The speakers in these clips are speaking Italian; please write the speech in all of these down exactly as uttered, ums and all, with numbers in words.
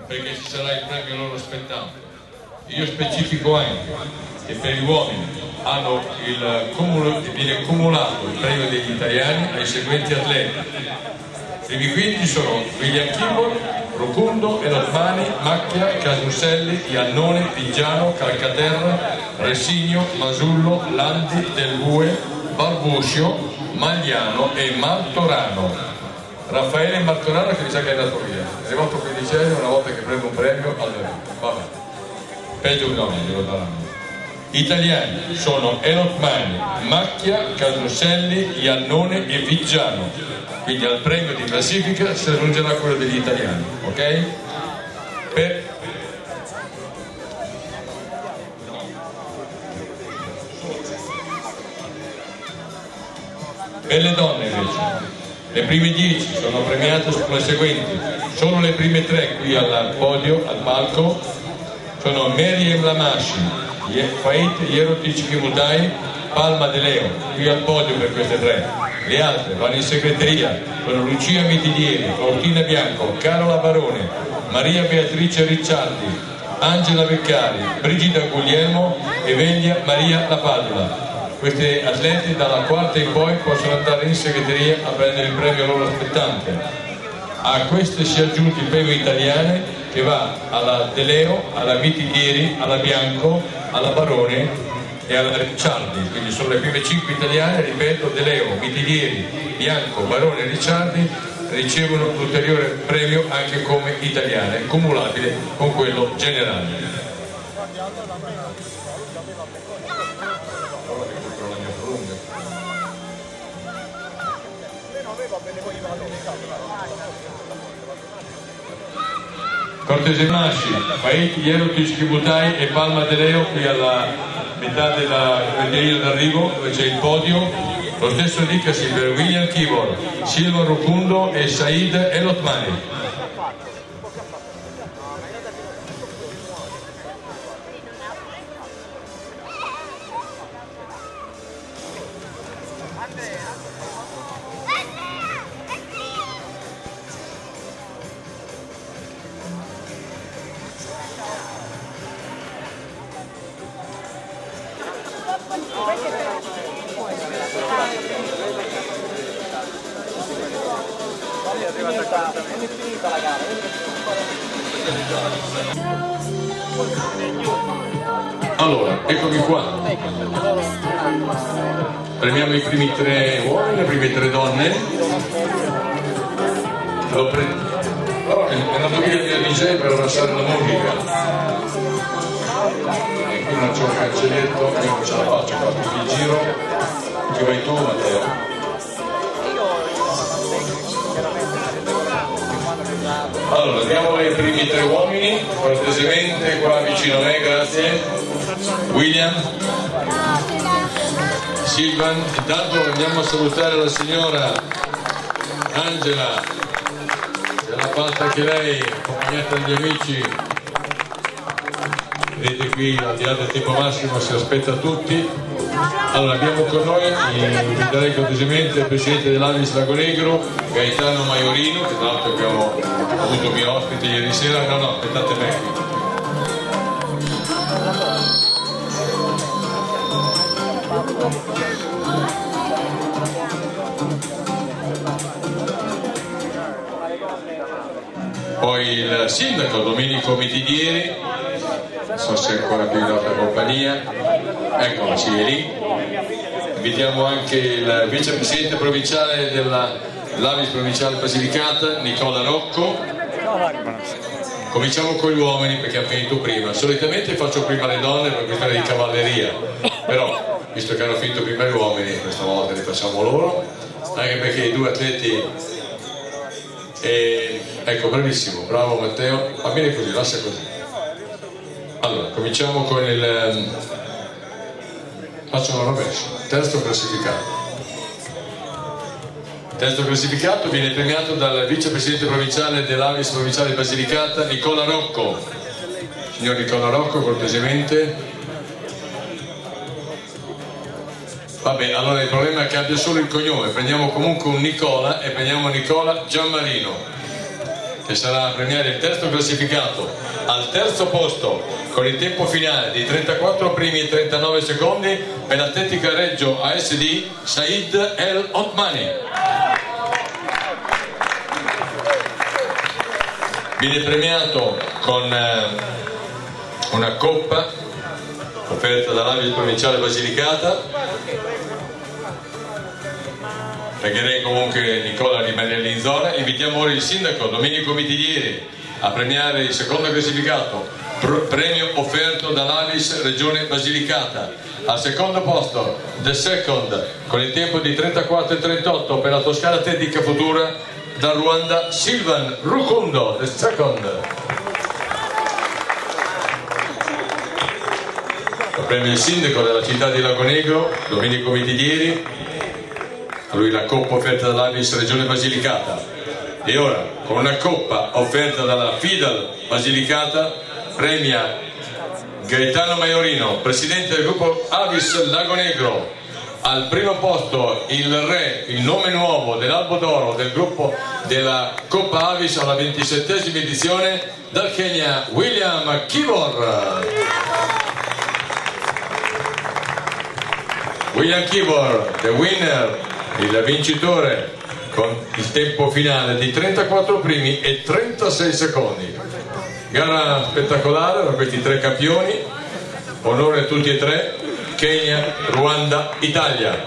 perché ci sarà il premio loro spettante. Io specifico anche che per gli uomini hanno il cumulo, viene cumulato il premio degli italiani ai seguenti atleti. I primi quindici sono William Kibor, Rocundo, Elotmani, Macchia, Casunselli, Iannone, Pigiano, Calcaterra, Resigno, Masullo, Landi, Del Bue, Barbuscio, Magliano e Martorano. Raffaele Martorano, che mi sa che è andato via, è arrivato quindicesimo, una volta che prende un premio allora, vabbè, peggio che no, glielo daranno. Italiani sono Elotmani, Macchia, Casunselli, Iannone e Pigiano, quindi al premio di classifica si aggiungerà quello degli italiani, ok? Per... per le donne invece le prime dieci sono premiate come seguenti: solo le prime tre qui al podio, al palco, sono Meriem Lamashi, Fait Yerotic Kimutai, Palma De Leo, qui al podio per queste tre. Le altre vanno in segreteria, sono Lucia Mitidieri, Flortina Bianco, Carola Barone, Maria Beatrice Ricciardi, Angela Beccari, Brigida Guglielmo e Veglia Maria La Padula. Questi atleti dalla quarta in poi possono andare in segreteria a prendere il premio loro spettante. A queste si è aggiunto il premio italiano che va alla De Leo, alla Mitidieri, alla Bianco, alla Barone e alla Ricciardi, quindi sono le prime cinque italiane, ripeto, De Leo, Mitidieri, Bianco, Barone e Ricciardi ricevono un ulteriore premio anche come italiane, cumulabile con quello generale. Cortese Masci, Fait Yerotic Kibutai e Palma De Leo qui alla metà della griglia d'arrivo dove c'è il podio. Lo stesso dicasi per William Kibor, Silva Rocundo e Said Elotmani. Allora, eccomi qua. Premiamo i primi tre uomini, le prime tre donne. Lo pre... oh, è andato via il mio D J per lasciare la musica. E qui non c'è un cancelletto, io non ce la faccio, faccio il giro. Che vai tu, Matteo? Allora, andiamo ai primi tre uomini, cortesemente qua vicino a me, grazie. William, Silvan, intanto andiamo a salutare la signora Angela, ce l'ha fatta anche lei, accompagnata dagli amici. Vedete qui, al di là del tempo massimo, si aspetta tutti. Allora, abbiamo con noi, inviterei cortesemente il presidente dell'Avis Lago Negro, Gaetano Maiorino, che tra l'altro abbiamo avuto mio ospite ieri sera. No, no, aspettate me. Poi il sindaco Domenico Mitidieri, non so se è ancora qui in nostra compagnia, eccolo, sì, è lì. Invitiamo anche il vicepresidente provinciale dell'Avis provinciale Basilicata, Nicola Rocco. Cominciamo con gli uomini perché hanno finito prima. Solitamente faccio prima le donne per questione di cavalleria, però visto che hanno finito prima gli uomini, questa volta li facciamo loro, anche perché i due atleti, e, ecco, bravissimo, bravo Matteo, va bene così, lascia così. Allora, cominciamo con il, faccio una rovescia, terzo classificato. Terzo classificato viene premiato dal vicepresidente provinciale dell'Avis provinciale Basilicata, Nicola Rocco. Signor Nicola Rocco, cortesemente. Vabbè, allora il problema è che abbia solo il cognome, prendiamo comunque un Nicola e prendiamo Nicola Giammarino. che sarà a premiare il terzo classificato al terzo posto con il tempo finale di trentaquattro primi e trentanove secondi per l'Atletica Reggio A S D Said El Otmani. Viene premiato con eh, una coppa offerta dall'Avis Provinciale Basilicata. Pregherei comunque Nicola di rimanere in zona. Invitiamo ora il sindaco Domenico Mitiglieri a premiare il secondo classificato, premio offerto dall'Avis Regione Basilicata. Al secondo posto The Second con il tempo di trentaquattro e trentotto per la Toscana Atletica Futura da Ruanda Silvan Rukundo, The Second. Premio il sindaco della città di Lagonegro Domenico Mitiglieri, a lui la coppa offerta dall'Avis Regione Basilicata. E ora con una coppa offerta dalla Fidal Basilicata premia Gaetano Maiorino, presidente del gruppo Avis Lagonegro. Al primo posto il re, il nome nuovo dell'Albo d'Oro del gruppo della Coppa Avis alla ventisettesima edizione, dal Kenya William Kibor. William Kibor, the winner, il vincitore con il tempo finale di trentaquattro primi e trentasei secondi. Gara spettacolare da questi tre campioni, onore a tutti e tre, Kenya, Ruanda, Italia.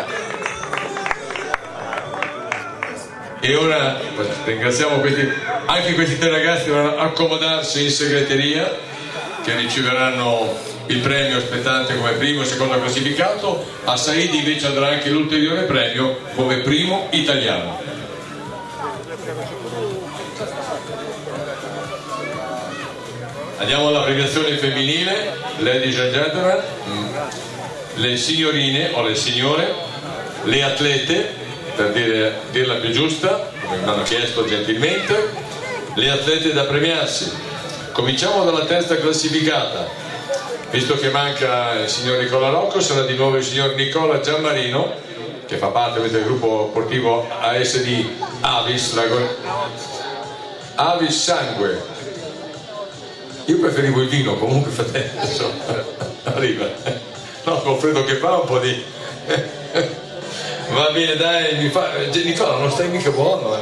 E ora ringraziamo questi, anche questi tre ragazzi dovranno accomodarsi in segreteria, che riceveranno il premio spettante come primo e secondo classificato. A Said invece andrà anche l'ulteriore premio come primo italiano. Andiamo alla premiazione femminile, ladies and gentlemen, le signorine o le signore, le atlete, per dire, dirla più giusta, come mi hanno chiesto gentilmente, le atlete da premiarsi. Cominciamo dalla terza classificata. Visto che manca il signor Nicola Rocco, sarà di nuovo il signor Nicola Giammarino, che fa parte del gruppo sportivo A S D Avis, Lago... Avis Sangue. Io preferivo il vino, comunque fratello, insomma, arriva. No, con freddo che fa un po' di... Va bene, dai, mi fa... Nicola, non stai mica buono, eh.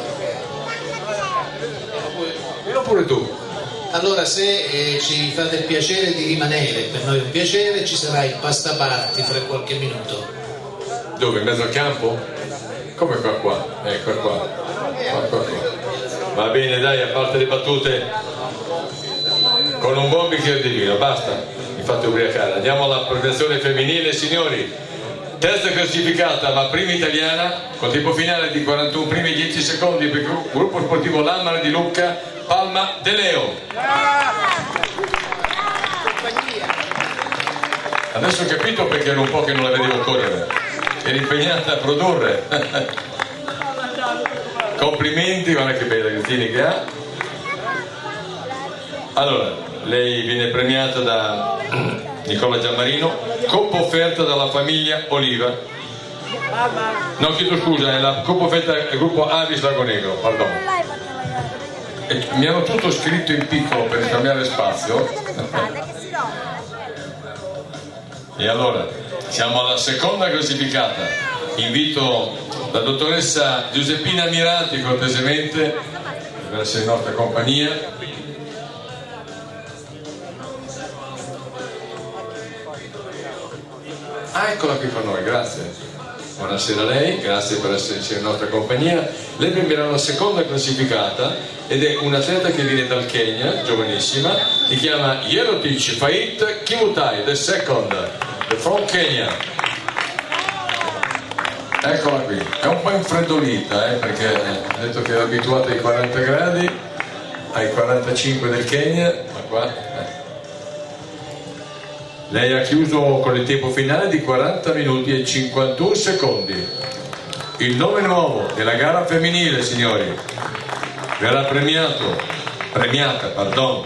Dillo pure tu. Allora, se eh, ci fate il piacere di rimanere, per noi è un piacere, ci sarà il pasta party fra qualche minuto. Dove? In mezzo al campo? Come qua qua? Eh, qua qua. qua, qua, qua. Va bene, dai, a parte le battute, con un buon bicchiere di vino, basta, mi fate ubriacare. Andiamo alla premiazione femminile, signori. Terza classificata, ma prima italiana, con tempo finale di quarantuno primi e dieci secondi per il gruppo sportivo Lammare di Lucca, Palma De Leo. Adesso ho capito perché era un po' che non la vedevo correre, era impegnata a produrre. Complimenti, guarda che bella grazzini che ha. Allora, lei viene premiata da Nicola Giammarino, coppa offerta dalla famiglia Oliva. No, chiedo scusa, è la coppa offerta del gruppo Avis Lagonegro, pardon. E mi hanno tutto scritto in piccolo per risparmiare spazio. E allora siamo alla seconda classificata. Invito la dottoressa Giuseppina Mirati cortesemente per essere in nostra compagnia. Ah, eccola qui con noi, grazie. Buonasera a lei, grazie per esserci in nostra compagnia. Lei premierà la seconda classificata ed è un atleta che viene dal Kenya, giovanissima, si chiama Yerotich Fait Kimutai, the second, from Kenya. Eccola qui, è un po' infreddolita, eh, perché ha detto che è abituata ai quaranta gradi, ai quarantacinque del Kenya, ma qua... Eh. Lei ha chiuso con il tempo finale di quaranta minuti e cinquantuno secondi. Il nome nuovo della gara femminile, signori, verrà premiato, premiata, pardon,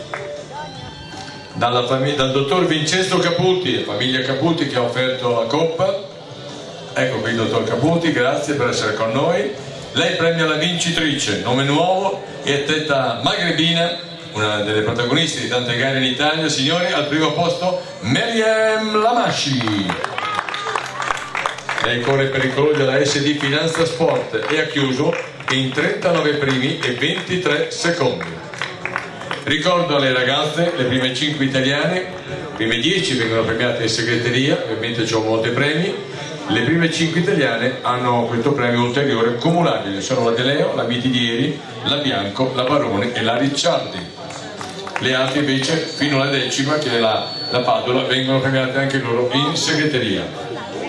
dalla famiglia, dal dottor Vincenzo Caputi, famiglia Caputi che ha offerto la coppa. Ecco qui il dottor Caputi, grazie per essere con noi. lei premia la vincitrice, nome nuovo e atleta magrebina, una delle protagoniste di tante gare in Italia. Signori, al primo posto Meriem Lamashi. Lei corre per il colore della S D Finanza Sport e ha chiuso in trentanove primi e ventitré secondi. Ricordo alle ragazze, le prime cinque italiane, le prime dieci vengono premiate in segreteria, ovviamente c'ho molti premi. Le prime cinque italiane hanno questo premio ulteriore cumulabile, sono la De Leo, la Mitidieri, la Bianco, la Barone e la Ricciardi. Le altre invece fino alla decima, che è la, la Padula, vengono premiate anche loro in segreteria.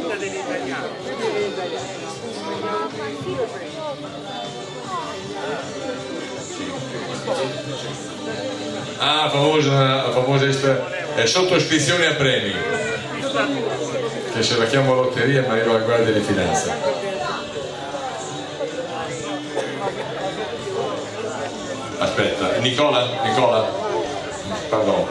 Ah, famosa, famosa eh, sottoscrizione a premi, che se la chiamo lotteria mi arriva la Guardia di Finanza. Aspetta, Nicola, Nicola, pardon.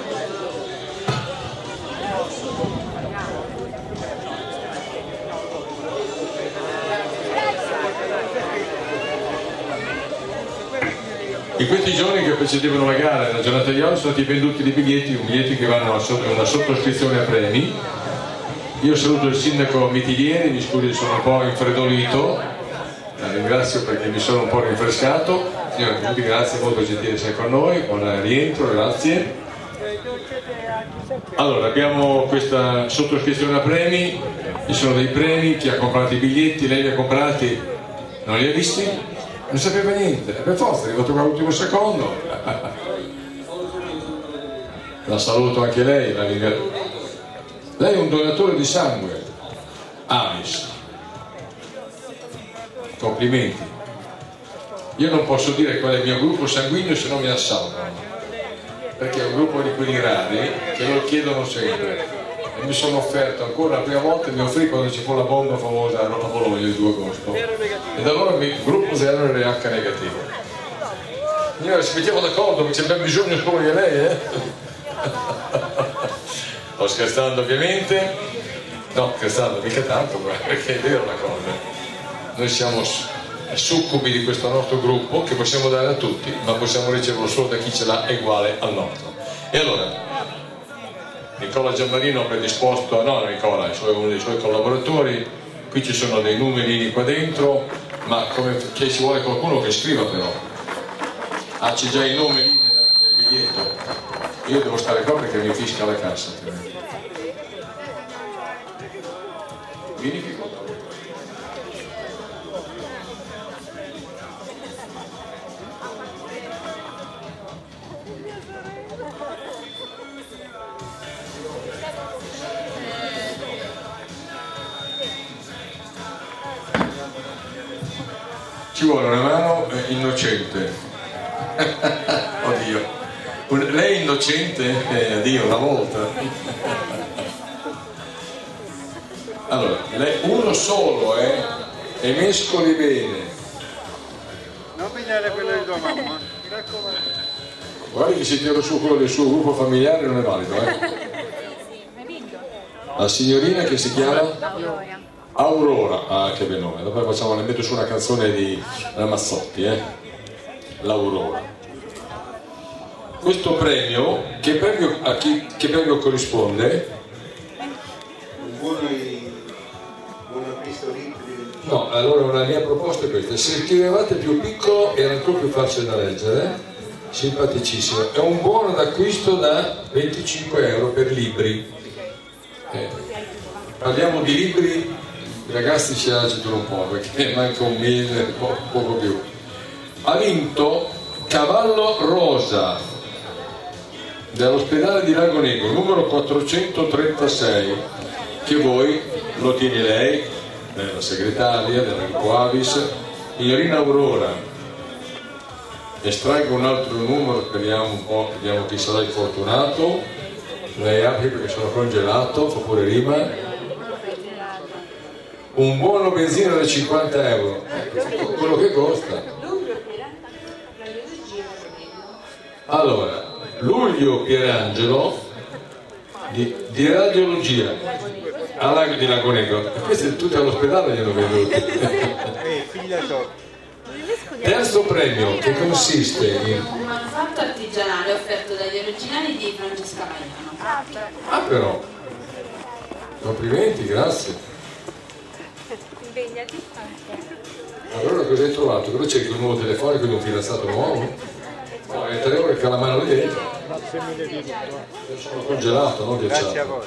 In questi giorni che precedevano la gara, nella giornata di oggi, sono stati venduti dei biglietti, biglietti che vanno a una sottoscrizione a premi. Io saluto il sindaco Mitidieri, mi scusi, sono un po' infreddolito, la ringrazio perché mi sono un po' rinfrescato. Signore, grazie, molto gentile sei con noi, buon rientro, grazie. Allora, abbiamo questa sottoscrizione a premi, ci sono dei premi, chi ha comprato i biglietti, lei li ha comprati, non li ha visti? Non sapeva niente, per forza è arrivato all'ultimo secondo. La saluto anche lei, la ringrazio. Lei è un donatore di sangue, Amis. Complimenti. Io non posso dire qual è il mio gruppo sanguigno se non mi assaltano, perché è un gruppo di quelli rari che lo chiedono sempre. E mi sono offerto ancora la prima volta, mi offrì quando ci fu la bomba famosa a Bologna il due agosto, e da allora il gruppo zero era H negativo. Signore, ci mettiamo d'accordo, c'è ben bisogno solo di lei, eh? Sto scherzando ovviamente, no, scherzando mica tanto, perché è vero la cosa. Noi siamo succubi di questo nostro gruppo che possiamo dare a tutti, ma possiamo riceverlo solo da chi ce l'ha uguale al nostro. E allora Nicola Giammarino ha predisposto, no Nicola, è uno dei suoi collaboratori, qui ci sono dei numerini qua dentro, ma come che ci vuole qualcuno che scriva però. Ah, c'è già i numeri nel, nel biglietto. Io devo stare qua perché mi fisca la cassa. Verifico. Ci vuole una mano eh, innocente. Oddio. Un, lei è innocente? Eh, addio, una volta. Allora, lei, uno solo, eh? E mescoli bene. Non pigliare quello di tua mamma, mi raccomando. Guardi che se tiro su quello del suo gruppo familiare non è valido, eh? La signorina che si chiama? Aurora, ah che bel nome, dopo facciamo, ne metto su una canzone di Ramazzotti, eh? L'Aurora. Questo premio, che premio, a chi, che premio corrisponde? Un buon, buon acquisto libri. No, allora la mia proposta è questa: se scrivevate più piccolo era ancora più facile da leggere, eh? Simpaticissimo. È un buono d'acquisto da venticinque euro per libri. Eh, parliamo di libri. I ragazzi ci agitano un po' perché manca un mese, po- poco più. Ha vinto Cavallo Rosa dell'ospedale di Lago Negro, numero quattrocentotrentasei, che voi lo tiene lei, la segretaria dell'Arco Avis, signorina Aurora. Estraggo un altro numero, speriamo un po', vediamo chi sarà il fortunato. Lei apri perché sono congelato, fa pure rima. Un buono benzina da cinquanta euro, quello che costa. Allora, Luglio Pierangelo di, di radiologia, al lago di Lago Negro, e questi tutti all'ospedale gli hanno venduti. Eh, figlia tua. Terzo premio, che consiste in Un manufatto artigianale offerto dagli originali di Francesca Maiano. ah però complimenti, grazie. Impegnati. Allora cosa hai trovato? Cosa c'è, un nuovo telefonico di un fidanzato nuovo? No, è tre ore che ha la mano lì dentro. Grazie mille di tutto. Sono congelato, non Grazie a ghiacciato. voi.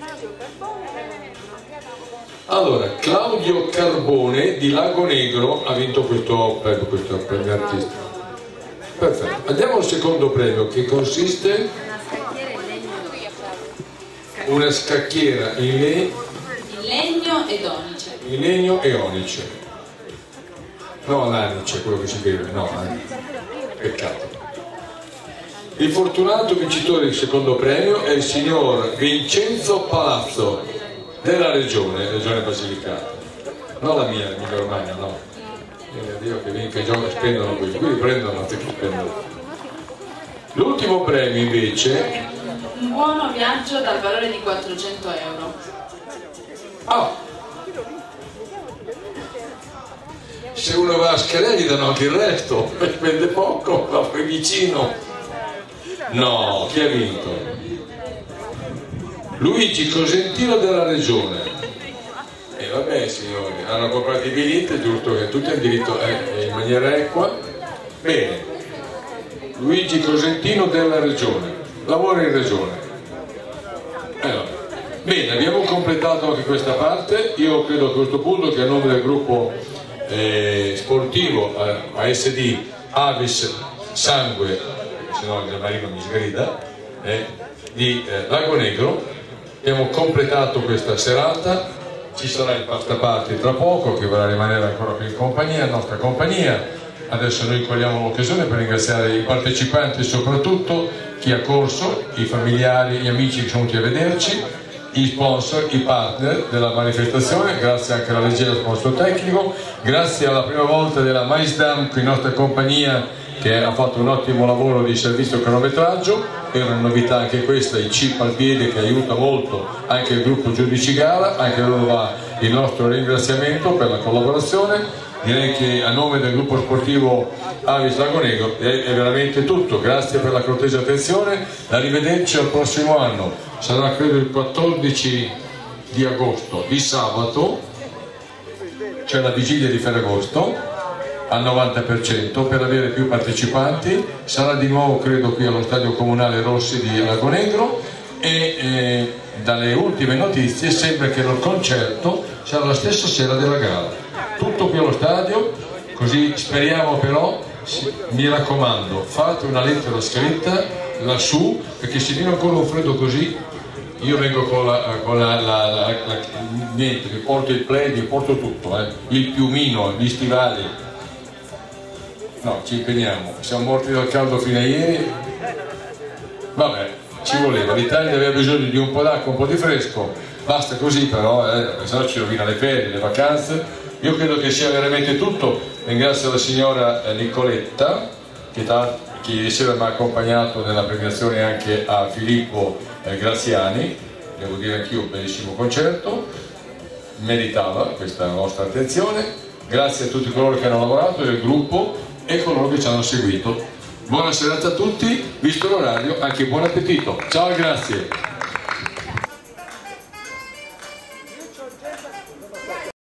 Allora, Claudio Carbone di Lago Negro ha vinto questo premio, questo premio artistico. Perfetto. Andiamo al secondo premio, che consiste Una scacchiera in legno. una scacchiera in, le... In legno ed onice. in legno e onice. No, l'anice, quello che si beve, no, anice. Peccato. Il fortunato vincitore del secondo premio è il signor Vincenzo Palazzo della regione, regione Basilicata. Non la mia, l'Emilia Romagna, no. Viene a Dio che vinca i giochi, spendono quelli, quelli prendono anziché spendere. L'ultimo premio invece. Un buono viaggio dal valore di quattrocento euro. Ah! Se uno va a Scalea gli danno anche il resto, spende poco, va poi vicino. No, chi ha vinto? Luigi Cosentino della regione. E eh, vabbè signori, hanno comprato i biglietti, giusto che tutti hanno diritto eh, in maniera equa. Bene, Luigi Cosentino della regione, lavora in regione. Allora. Bene, abbiamo completato anche questa parte. Io credo a questo punto che a nome del gruppo eh, sportivo eh, A S D Avis Sangue, se no il marino mi sgrida, eh, di eh, Lago Negro abbiamo completato questa serata. Ci sarà il pasta party tra poco che vorrà rimanere ancora qui in compagnia, in nostra compagnia. Adesso noi cogliamo l'occasione per ringraziare i partecipanti e soprattutto chi ha corso, i familiari, gli amici che sono venuti a vederci, i sponsor, i partner della manifestazione, grazie anche alla regia del sponsor tecnico, grazie alla prima volta della Maisdam qui in nostra compagnia che ha fatto un ottimo lavoro di servizio cronometraggio, è una novità anche questa, il chip al piede che aiuta molto anche il gruppo Giudici Gara, anche a loro va il nostro ringraziamento per la collaborazione. Direi che a nome del gruppo sportivo Avis Lago Negro è, è veramente tutto, grazie per la cortese attenzione, arrivederci al prossimo anno, sarà credo il quattordici di agosto, di sabato, c'è la vigilia di Ferragosto al novanta per cento per avere più partecipanti, sarà di nuovo credo qui allo stadio comunale Rossi di Lago Negro e eh, dalle ultime notizie sembra che il concerto sarà la stessa sera della gara. Tutto qui allo stadio, così speriamo però, mi raccomando, fate una lettera scritta lassù, perché se viene ancora un freddo così, io vengo con la, con la, la, la, la niente, vi porto il plaid, vi porto tutto, eh. Il piumino, gli stivali, no, ci impegniamo, siamo morti dal caldo fino a ieri, vabbè, ci voleva, l'Italia aveva bisogno di un po' d'acqua, un po' di fresco, basta così però, eh, se no ci rovina le ferie, le vacanze. Io credo che sia veramente tutto, ringrazio la signora Nicoletta che, che ieri sera mi ha accompagnato nella premiazione anche a Filippo eh, Graziani, devo dire anch'io un bellissimo concerto, meritava questa nostra attenzione, grazie a tutti coloro che hanno lavorato del gruppo e coloro che ci hanno seguito. Buona serata a tutti, visto l'orario anche buon appetito, ciao e grazie.